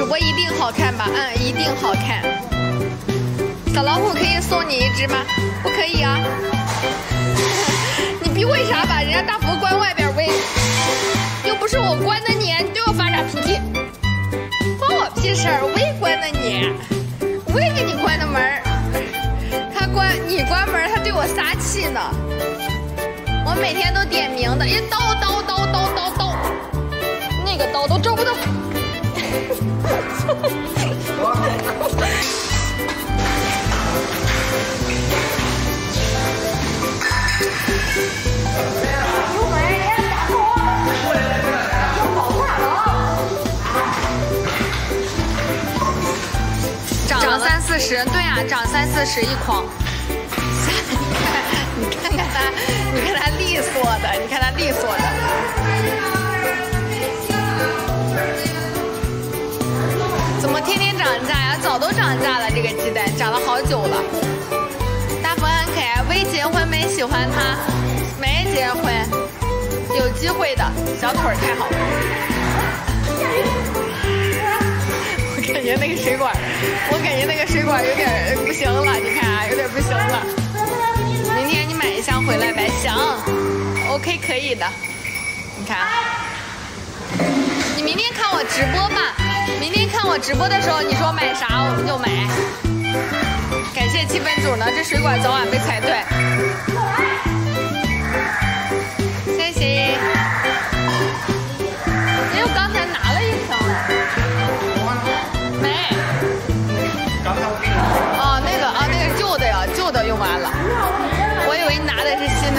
播一定好看吧？嗯，一定好看。小老虎可以送你一只吗？不可以啊。你为啥把人家大福关外边喂？又不是我关的你，你对我发啥脾气？关我屁事儿！我也关的你，我也给你关的门儿。你关门，他对我撒气呢。我每天都点名的，一刀，那个刀都找不到。涨30-40，对啊，涨30-40一筐。你看它利索的，你看它利索的。怎么天天涨价呀？早都涨价了，这个鸡蛋涨了好久了。大福很可爱，未结婚没喜欢他，没结婚，有机会的，小腿太好了。我感觉那个水管有点不行了，你看啊，有点不行了。明天你买一箱回来呗，行 ，OK 可以的。你看，你明天看我直播吧，明天看我直播的时候，你说买啥我们就买。感谢气氛组呢，这水管早晚被踩断。谢谢。因为我刚才拿了一箱。没。哦，那个是旧的呀，旧的用完了。我以为你拿的是新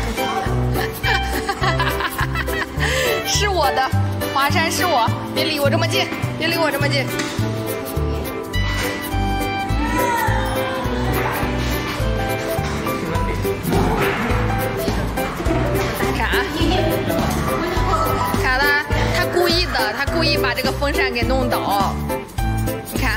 的。是我的，华山是我，别离我这么近，别离我这么近。啥？卡拉，他故意的，他故意把这个风扇给弄倒。你看。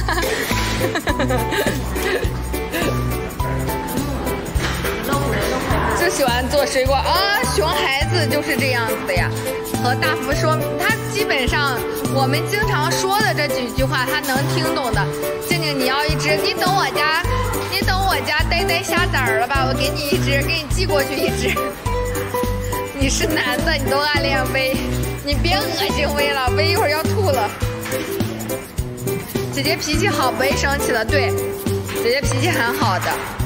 就喜欢做水果啊，熊孩子就是这样子的呀。和大福说，他基本上我们经常说的这几句话，他能听懂的。静静，你要一只，你等我家呆下崽儿了吧？我给你一只，给你寄过去一只。你是男的，你都暗恋薇，你别恶心薇了，薇一会儿要吐了。姐姐脾气好，不会生气的，对，姐姐脾气很好的。